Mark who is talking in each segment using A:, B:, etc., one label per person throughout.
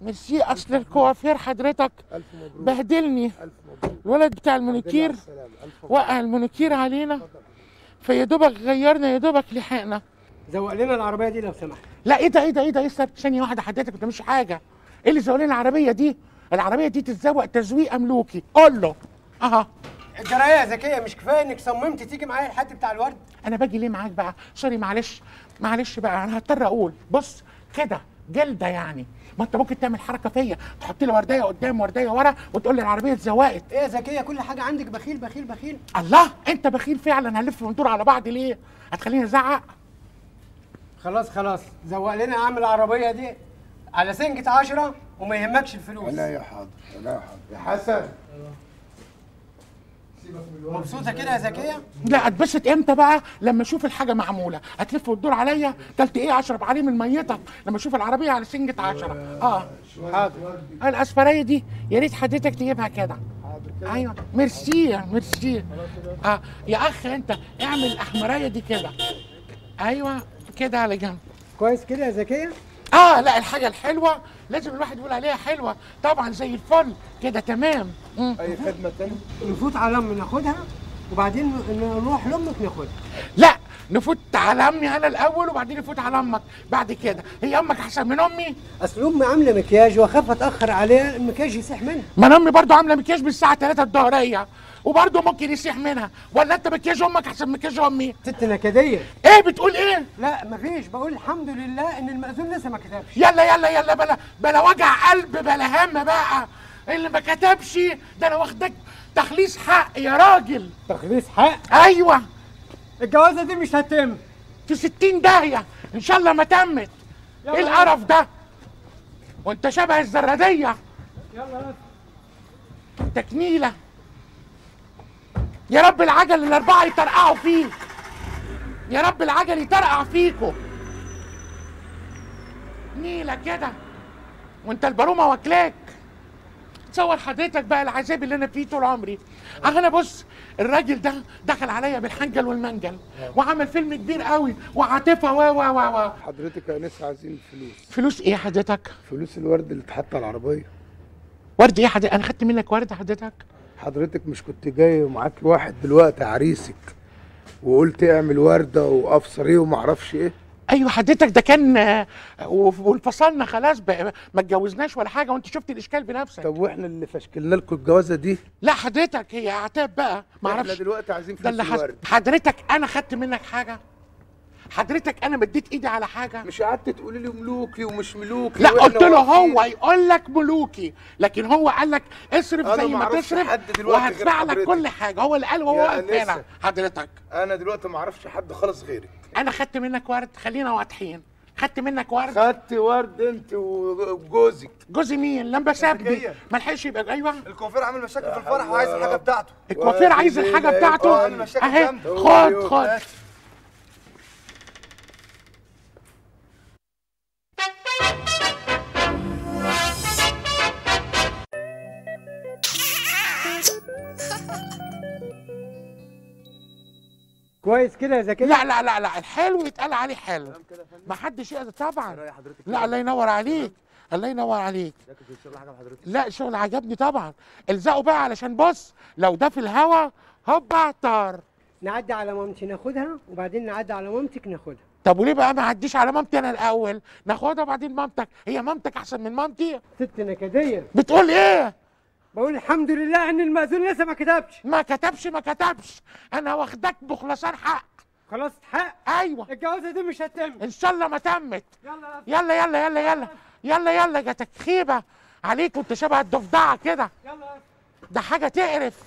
A: ميرسي. اصل الكوافير حضرتك
B: الف مبروك.
A: بهدلني.
B: الف مبروك.
A: الولد بتاع المونيكير وقع المونيكير علينا، فيا دوبك غيرنا، يا دوبك لحقنا.
C: زوق لنا العربيه دي لو سمحت.
A: لا ايه ده ايه ده ايه ده، يسر ثانيه واحده حضرتك، انت مش حاجه. ايه اللي زوق لنا العربيه دي؟ العربيه دي تتزوق تزويق ملوكي. قول له اها.
C: الجرايه يا زكيه، مش كفايه انك صممت تيجي معايا الحد بتاع الورد؟
A: انا باجي ليه معاك بقى؟ سوري معلش معلش بقى، انا هضطر اقول بص كده جلده يعني. ما انت ممكن تعمل حركه فيا، تحط لي ورديه قدام ورديه ورا وتقول لي العربيه اتزوقت.
C: ايه يا زكيه، كل حاجه عندك بخيل بخيل بخيل.
A: الله انت بخيل فعلا. هنلف وندور على بعض ليه؟ هتخليني ازعق؟
C: خلاص خلاص، زوق لنا اعمل العربيه دي على سنجة 10 وما يهمكش الفلوس.
B: لا يا حاضر، لا يا حاضر يا حسن.
C: مبسوطه كده يا زكيه؟
A: لا اتبسط امتى بقى؟ لما اشوف الحاجه معموله. هتلف وتدور عليا كلت ايه؟ اشرب عليه من ميتك لما اشوف العربيه على سنجة 10.
B: حاضر.
A: الاسفريه دي يا ريت حضرتك تجيبها كده. ايوه ميرسي ميرسي. يا اخ انت اعمل الاحمريه دي كده. ايوه كده على جنب.
C: كويس كده يا زكيه؟
A: لا الحاجه الحلوه لازم الواحد يقول عليها حلوه طبعا، زي الفل كده تمام.
B: اي خدمه تاني؟
C: نفوت على امي ناخدها وبعدين نروح لامك ناخدها.
A: لا نفوت على امي انا الاول وبعدين نفوت على امك بعد كده. هي امك احسن من امي؟
C: اصل امي عامله مكياج واخاف اتاخر عليها المكياج يسيح منها.
A: ما انا امي برضه عامله مكياج بالساعه 3 الظهريه وبرضه ممكن يسيح منها. ولا انت مكياج امك احسن من مكياج امي؟
C: ست نكديه.
A: ايه بتقول ايه؟
C: لا مفيش، بقول الحمد لله ان المأذون لسه ما كتبش.
A: يلا يلا يلا، بلا وجع قلب، بلا هم بقى. اللي ما كتبش ده انا واخدك تخليص حق يا راجل.
C: تخليص حق؟
A: ايوه.
C: الجوازه دي مش هتتم.
A: في 60 داهيه ان شاء الله ما تمت. ايه القرف ده؟ وانت شبه الزراديه.
C: يلا
A: تكنيله. يا رب العجل الاربعه يطرقعوا فيه. يا رب العجل يطرقع فيكوا. نيله كده وانت البرومه واكلاك. تصور حضرتك بقى العذاب اللي انا فيه طول عمري. انا بص، الراجل ده دخل عليا بالحنجل والمنجل وعمل فيلم كبير قوي وعاطفه و
B: حضرتك يا ناس عايزين فلوس.
A: فلوس ايه حضرتك؟
B: فلوس الورد اللي اتحط على العربيه.
A: ورد ايه حضرتك؟ انا خدت منك ورد حضرتك؟
B: حضرتك مش كنت جاي ومعاك واحد دلوقتي عريسك وقلت اعمل ورده وافصر ايه وما اعرفش ايه؟
A: ايوه حضرتك ده كان وانفصلنا خلاص بقى، ما اتجوزناش ولا حاجه وانت شفت الاشكال بنفسك.
B: طب واحنا اللي فشكلنا لكم الجوازه دي؟
A: لا حضرتك هي عتاب بقى، ما اعرفش.
B: احنا دلوقتي عايزين
A: ده
B: فلوس
A: اللي
B: الورد.
A: حضرتك انا خدت منك حاجه؟ حضرتك انا مديت ايدي على حاجه؟
B: مش قعدت تقولي لي ملوكي ومش ملوكي.
A: لا قلت له هو يقول لك ملوكي، لكن هو قال لك اصرف زي ما تصرف وهدفع لك كل حاجه. هو اللي قال وهو واقف هنا حضرتك.
B: انا دلوقتي ما اعرفش حد خالص غيرك.
A: انا خدت منك ورد، خلينا واضحين. خدت منك ورد.
B: خدت ورد انت وجوزك.
A: جوزي مين؟ لما سابني ما لحقش يبقى. ايوه
D: الكوافير عامل مشاكل في الفرح وعايز الحاجه بتاعته.
A: الكوافير عايز الحاجه بتاعته اهي. خد
C: كويس كده يا زكيه؟
A: لا لا لا لا، الحلو يتقال عليه حلو، ما حدش يقدر طبعا. لا الله ينور عليك، الله ينور عليك. لا الشغل عجبني طبعا. الزقوا بقى علشان بص لو ده في الهوا هوبا طار.
C: نعدي على مامتي ناخدها وبعدين نعدي على مامتك ناخدها.
A: طب وليه بقى ما عديش على مامتي انا الاول؟ ناخدها وبعدين مامتك. هي مامتك احسن من مامتي؟
C: ست نكديه.
A: بتقول ايه؟
C: بقول الحمد لله ان المأذون لسه ما كتبش.
A: ما كتبش ما كتبش، انا واخدك بخلصان حق.
C: خلاص حق.
A: ايوه
C: الجوازه دي مش هتتم
A: ان شاء الله ما تمت.
C: يلا
A: يلا يلا يلا يلا يلا يلا. جاتك خيبه عليك وانت شبه الضفدعه كده.
C: يلا
A: ده حاجه تقرف.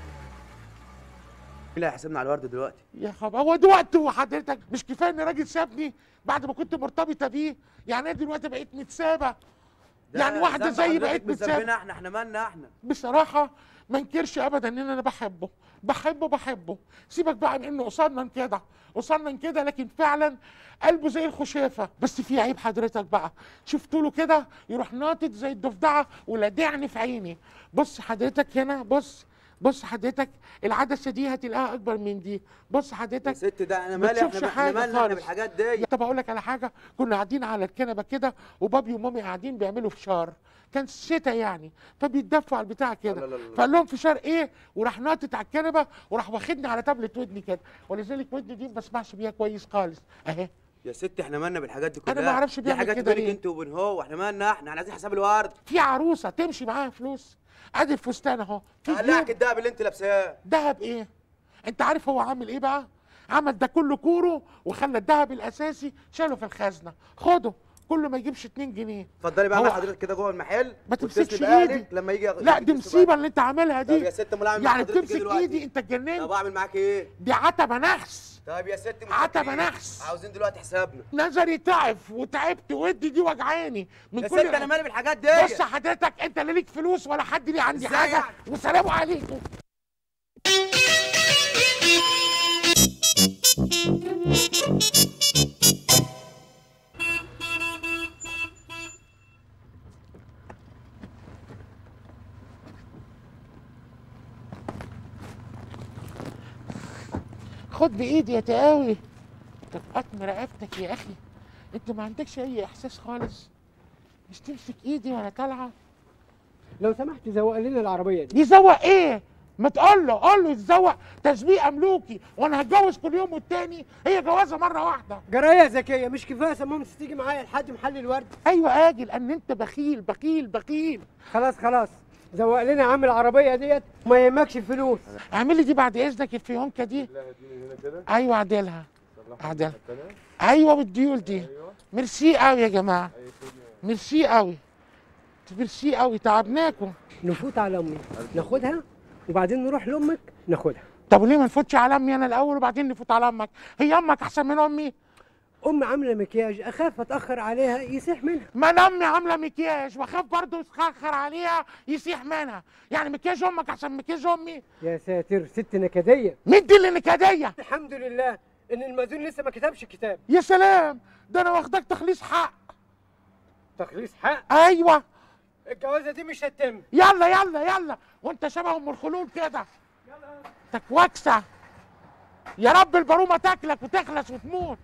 D: لا حسبنا على الورد دلوقتي.
A: يا خبر، هو ده وقته حضرتك؟ مش كفايه ان راجل سابني بعد ما كنت مرتبطه بيه؟ يعني انا دلوقتي بقيت متسابه؟ يعني واحده زي بقيت متسابه؟
D: احنا مالنا احنا؟
A: بصراحه ما انكرش ابدا ان انا بحبه. سيبك بقى من انه قصنن كده لكن فعلا قلبه زي الخشافه. بس في عيب حضرتك بقى، شفت له كده يروح ناطط زي الضفدعه ولادعني في عيني. بص حضرتك هنا، بص حضرتك العدسه دي هتلاقيها اكبر من دي. بص
D: يا
A: حضرتك
D: ست ده انا
A: ما
D: مالي،
A: تشوفش
D: احنا
A: حاجة
D: مالنا احنا
A: خالص.
D: بالحاجات دي.
A: طب اقول لك على حاجه، كنا قاعدين على الكنبه كده وبابي ومامي قاعدين بيعملوا فشار، كان الشتاء يعني، فبيتدفوا على البتاع كده، فقال لهم فشار ايه، وراح ناطط على الكنبه وراح واخدني على تابلت ودني كده، ولذلك ودني دي ما بسمعش بيها كويس خالص اهي.
D: يا ست احنا مالنا بالحاجات دي كلها،
A: أنا ما أعرفش
D: دي
A: بيعمل
D: حاجات
A: كده
D: بينك
A: ليه.
D: انت وبين هو، واحنا مالنا، احنا عايزين حساب الورد.
A: في عروسه تمشي معاها فلوس، ادي الفستان اهو، في
D: قلعك
A: جيوب
D: الدهب اللي انت لابساه.
A: دهب ايه؟ انت عارف هو عامل ايه بقى؟ عمل ده كله كورو وخلى الدهب الاساسي شاله في الخزنه، خده كله ما يجيبش 2 جنيه.
D: اتفضلي بقى
A: هو-
D: مع حضرتك كده جوه المحل،
A: ما تمسكش
D: واتصلي بأهلك
A: ايدي.
D: لما يجي
A: لا دي مصيبه اللي انت عاملها دي.
D: طب يا ست امال اعمل مع
A: يعني
D: حضرتك ايه
A: بتمسك
D: دلوقتي؟
A: ايدي، انت اتجننت.
D: طب اعمل معاك ايه؟
A: دي عتبه نحس.
D: طب يا ست
A: عتبة نحس.
D: عاوزين دلوقتي حسابنا.
A: نظري تعب وتعبت ودي دي وجعاني من
D: يا
A: كل
D: ست انا مالي بالحاجات دي.
A: بص حضرتك انت لا ليك فلوس ولا حد ليه عندي
D: ازاي
A: حاجه
D: يعني؟
A: وسلام عليكم. خد بايدي يا تقاوي، تقطم رقبتك يا اخي، انت ما عندكش اي احساس خالص، مش تمسك ايدي وانا طالعه.
C: لو سمحت زوق لنا العربيه دي.
A: يزوق ايه؟ ما تقول له، قول له يتزوق تسبيق املوكي، وانا هتجوز كل يوم والتاني، هي جوازه مره واحده.
C: جرايه ذكيه، مش كفايه سمامتي تيجي معايا لحد محل الورد؟
A: ايوه اجي لان انت بخيل بخيل بخيل.
C: خلاص خلاص، زوق لنا عم العربيه ديت وما يهمكش الفلوس.
A: اعمل لي دي بعد اذنك الفيونكه دي. ايوه اعدلها اعدلها. ايوه بالديول دي. ميرسي قوي يا جماعه، ميرسي قوي، ميرسي قوي، تعبناكم.
C: نفوت على امي ناخدها وبعدين نروح لامك ناخدها.
A: طب وليه ما نفوتش على امي انا الاول وبعدين نفوت على امك؟ هي امك احسن من امي؟
C: ام عامله مكياج، اخاف اتاخر عليها يسيح منها.
A: ما انا امي عامله مكياج واخاف برضه يتاخر عليها يسيح منها، يعني مكياج امك احسن من مكياج امي؟
C: يا ساتر، ست نكديه.
A: مين دي اللي نكديه؟
C: الحمد لله ان المأذون لسه ما كتبش كتاب.
A: يا سلام، ده انا واخدك تخليص حق.
C: تخليص حق؟
A: ايوه.
C: الجوازه دي مش هتتم.
A: يلا يلا يلا، وانت شبه ام الخلول كده تكوكسه. يا رب البرومه تاكلك وتخلص وتموت،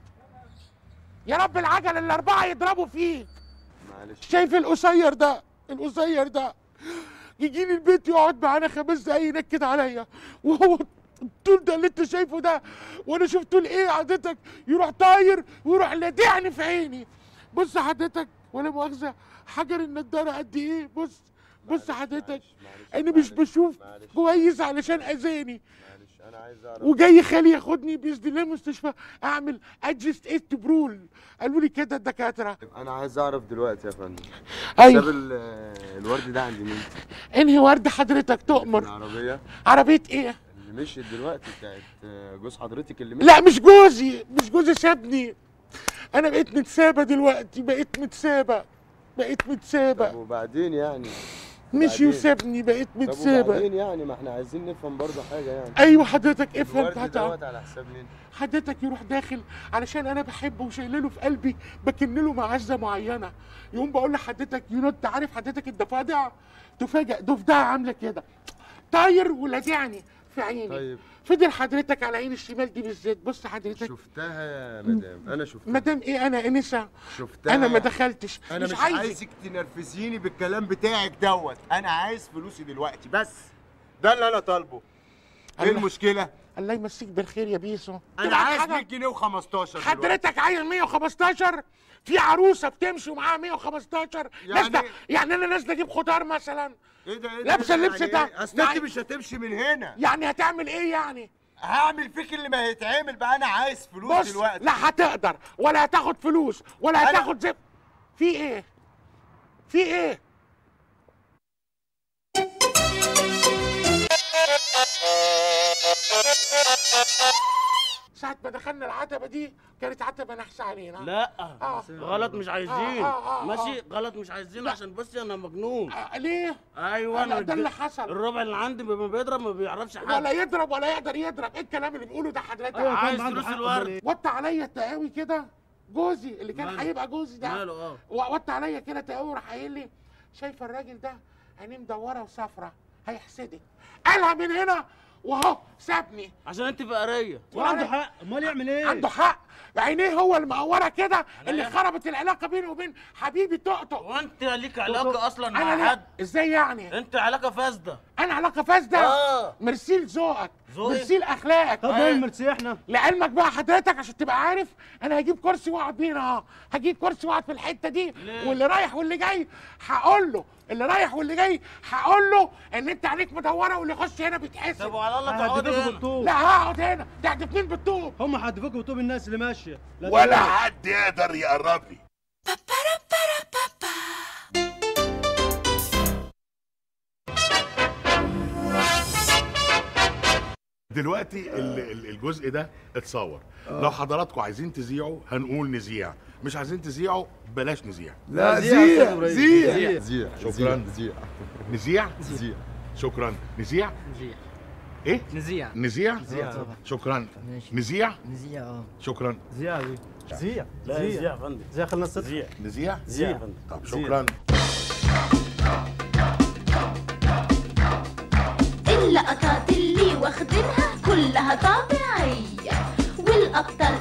A: يا رب العجل الاربعه يضربوا فيك.
D: معلش.
A: شايف القصير ده، القصير ده يجي لي البيت يقعد معانا 5 دقايق ينكد عليا، وهو الطول ده اللي انت شايفه ده، وانا شوف طول ايه حضرتك، يروح طاير ويروح لادعني في عيني. بص حضرتك ولا مؤاخذه، حجر النضاره قد ايه، بص بص حضرتك، انا مش بشوف كويس علشان اذاني.
E: انا عايز اعرف،
A: وجاي خالي ياخدني باذن الله المستشفى اعمل ادجست ايت برول، قالوا لي كده الدكاتره.
E: انا عايز اعرف دلوقتي يا فندم،
A: ايوه.
E: حساب الورد ده عند مين؟
A: انهي ورد حضرتك تؤمر؟
E: العربيه
A: عربيه ايه؟
E: اللي مشيت دلوقتي بتاعت جوز حضرتك اللي مشيت.
A: لا مش جوزي، مش جوزي سابني، انا بقيت متسابه دلوقتي، بقيت متسابه، بقيت
E: طب
A: متسابه،
E: وبعدين يعني؟
A: مشي
E: وبعدين؟
A: وسابني، بقيت
E: طب
A: متسابه.
E: وبعدين يعني، ما احنا عايزين نفهم برضه حاجه يعني.
A: ايوه حضرتك افهم.
E: الورد دوت على حساب مين؟
A: حضرتك يروح داخل علشان انا بحبه وشايله له في قلبي، بكن له معزه معينه، يقوم بقول لحضرتك ينط، عارف حضرتك الضفادع؟ تفاجئ ضفدعه عامله كده طاير ولادعني في عيني.
E: طيب
A: فضل حضرتك على عين الشمال دي بالذات. بص حضرتك،
E: شفتها يا مدام، انا شفتها.
A: مدام ايه؟ انا انسه،
E: شفتها.
A: انا ما دخلتش.
E: انا مش عايزك تنرفزيني بالكلام بتاعك دوت، انا عايز فلوسي دلوقتي بس، ده اللي انا طالبه. ايه
A: الله.
E: المشكله؟
A: الله يمسيك بالخير يا بيسو.
E: انا عايز 100 جنيه و15.
A: حضرتك عايز 115؟ في عروسه بتمشي ومعاها 115 نازله، يعني انا نازله اجيب خضار مثلا؟
E: ايه ده؟
A: لابسه اللبس
E: يعني
A: ده.
E: إيه؟ اصل انت مش هتمشي من هنا.
A: يعني هتعمل ايه يعني؟
E: هعمل فيك اللي ما يتعمل بقى، انا عايز فلوس
A: بص
E: دلوقتي.
A: لا هتقدر ولا هتاخد فلوس ولا
E: أنا-
A: هتاخد زب. في ايه؟ في ايه؟ ساعة ما دخلنا العتبة دي كانت عتبة نحس علينا.
F: لا غلط مش عايزين.
A: آه.
F: ماشي غلط مش عايزين عشان بصي انا مجنون.
A: ليه؟
F: ايوه
A: لا، ده اللي
F: الج-
A: حصل.
F: الربع اللي عندي ما بيضرب ما بيعرفش حاجه.
A: ولا يضرب ولا يقدر يضرب، ايه الكلام اللي بيقوله ده حضرتك؟
F: عايز فلوس الورد.
A: وط عليا التقاوي كده، جوزي اللي كان
F: ماله؟
A: هيبقى جوزي ده،
F: ماله؟
A: وط عليا كده تقاوي، راح قايل لي شايفه الراجل ده عينيه مدوره وصفرة، هيحسدك. قالها من هنا وهو سابني.
F: عشان انت فقريه.
G: وعنده حق، امال يعمل ايه؟
A: عنده حق، عينيه هو المقوره كده اللي خربت العلاقه بيني وبين حبيبي طقطق.
F: وانت ليك علاقه اصلا
A: انا
F: مع حد؟
A: ازاي يعني؟
F: انت علاقه فاسده.
A: انا علاقه فاسده؟ ميرسي لذوقك، ميرسي لاخلاقك.
G: طب ايه الميرسي احنا؟
A: لعلمك بقى حضرتك عشان تبقى عارف انا هجيب كرسي واقعد هنا اهو، هجيب كرسي واقعد في الحته دي. واللي رايح واللي جاي هقول له، ان انت عليك مدوره واللي يخش هنا بيتحسب.
F: طب وعلى الله تقعد هنا.
A: لا هقعد هنا. تحدف مين بالطوب؟
G: هم هيحدفوكوا بالطوب الناس اللي ماشيه.
H: ولا حد يقدر يقرب لي. دلوقتي الجزء ده اتصور. لو حضراتكم عايزين تذيعوا هنقول نذيع، مش عايزين تذيعوا بلاش نذيع.
B: لا زيع.
H: شكرا. نذيع. شكرا. نذيع. ايه؟ نذيع. شكرا. نذيع. شكرا.
G: زيع دي زيع.
F: لا زيع يا فندم.
G: زيع خلينا الصدق.
H: نذيع.
F: زيع يا فندم.
H: طب شكرا.
I: اللقطات اللي واخدينها كلها طبيعية، والأكتر